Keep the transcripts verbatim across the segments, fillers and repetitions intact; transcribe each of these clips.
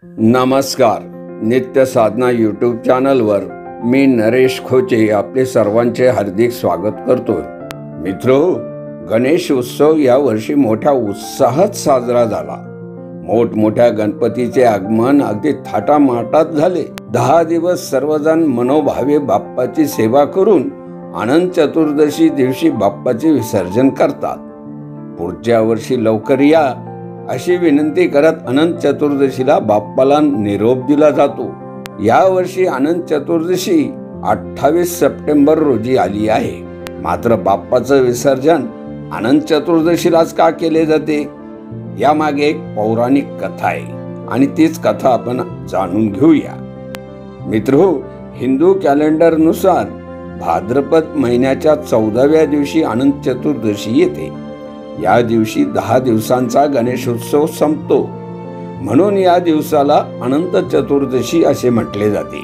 नमस्कार. नित्य साधना यूट्यूब चॅनलवर मी नरेश खोचे आपले सर्वांचे हार्दिक स्वागत करतोय. मित्रो, गणेश उत्सव या वर्षी मोठ्या उत्साहात साजरा झाला. मोठमोठ्या गणपतीचे आगमन अगदी थाटामाटात झाले. दहा दिवस सर्वजण मनोभावे बाप्पाची सेवा करून अनंत चतुर्दशी दिवशी बाप्पाचे विसर्जन करतात. पुढच्या वर्षी लवकर या अशी विनंती करत अनंत चतुर्दशीला बाप्पाला निरोप दिला जातो. या वर्षी अनंत चतुर्दशी अठ्ठावीस सप्टेंबर रोजी आली आहे. मात्र बाप्पाचं विसर्जन अनंत चतुर्दशीलाच का केले जाते, यामागे एक पौराणिक कथा आहे आणि तीच कथा आपण जाणून घेऊया. मित्रो, हिंदू कॅलेंडर नुसार भाद्रपद महिन्याच्या चौदाव्या दिवशी अनंत चतुर्दशी येते. या दिवशी दहा दिवसांचा गणेशोत्सव संपतो, म्हणून या दिवसाला अनंत चतुर्दशी असे म्हटले जाते.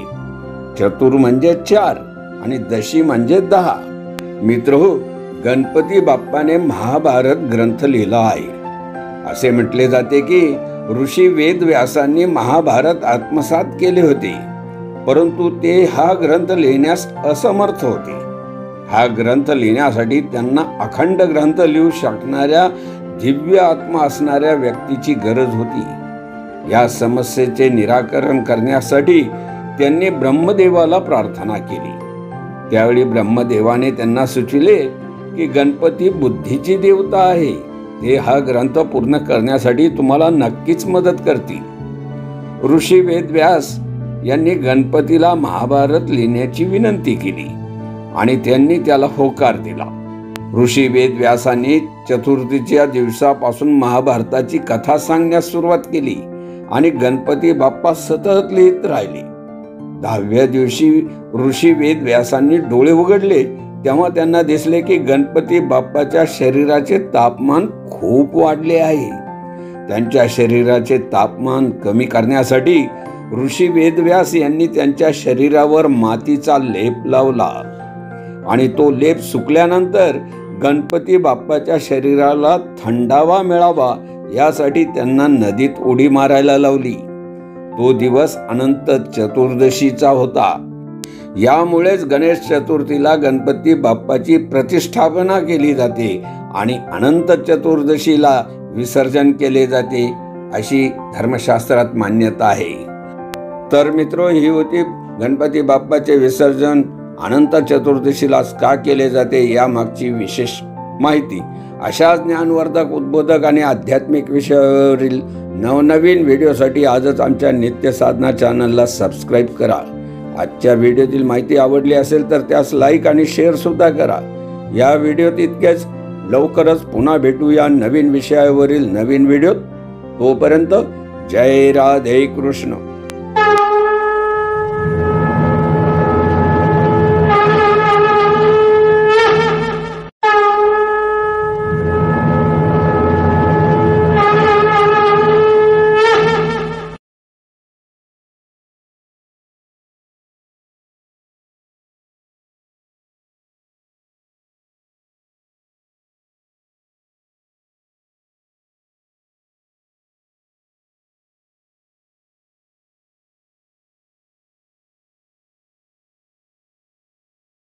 चतुर म्हणजे चार आणि दशी म्हणजे दहा. मित्रहो, गणपती बाप्पाने महाभारत ग्रंथ लिहिला आहे. असे म्हटले जाते की ऋषी वेद व्यासांनी महाभारत आत्मसात केले होते, परंतु ते हा ग्रंथ लिहिण्यास असमर्थ होते. हा ग्रंथ लिहिण्यासाठी त्यांना अखंड ग्रंथ लिहू शकणाऱ्या दिव्य आत्मा असणाऱ्या व्यक्तीची गरज होती. या समस्येचे निराकरण करण्यासाठी त्यांनी ब्रह्मदेवाला प्रार्थना केली. त्यावेळी ब्रह्मदेवाने त्यांना सुचविले की गणपती बुद्धीची देवता आहे, ते हा ग्रंथ पूर्ण करण्यासाठी तुम्हाला नक्कीच मदत करतील. ऋषी वेदव्यास यांनी गणपतीला महाभारत लिहिण्याची विनंती केली आणि त्यांनी त्याला होकार दिला. ऋषी वेदव्यासांनी चतुर्थीच्या दिवसापासून महाभारताची कथा सांगण्यास सुरुवात केली आणि गणपती बाप्पा सतत लिहित राहिले. दहाव्या दिवशी ऋषी वेदव्यासांनी डोळे उघडले तेव्हा त्यांना दिसले की गणपती बाप्पाच्या शरीराचे तापमान खूप वाढले आहे. त्यांच्या शरीराचे तापमान कमी करण्यासाठी ऋषी वेदव्यास यांनी त्यांच्या शरीरावर मातीचा लेप लावला आणि तो लेप सुकल्यानंतर गणपती बाप्पाच्या शरीराला थंडावा मिळावा यासाठी त्यांना नदीत उडी मारायला लावली. तो दिवस अनंत चतुर्दशीचा होता. यामुळेच गणेश चतुर्थीला गणपती बाप्पाची प्रतिष्ठापना केली जाते आणि अनंत चतुर्दशीला विसर्जन केले जाते अशी धर्मशास्त्रात मान्यता आहे. तर मित्रो, ही होती गणपती बाप्पाचे विसर्जन अनंत चतुर्दशीला का केले जाते या मागची विशेष माहिती. अशा ज्ञानवर्धक, उद्बोधक आणि आध्यात्मिक विषयावरील नवनवीन व्हिडिओसाठी आजच आमच्या नित्य साधना चॅनलला सबस्क्राईब करा. आजच्या व्हिडिओतील माहिती आवडली असेल तर त्यास लाईक आणि शेअर सुद्धा करा. या व्हिडिओत इतकेच. लवकरच पुन्हा भेटूया नवीन विषयावरील नवीन व्हिडिओत. तोपर्यंत जय राधे कृष्ण.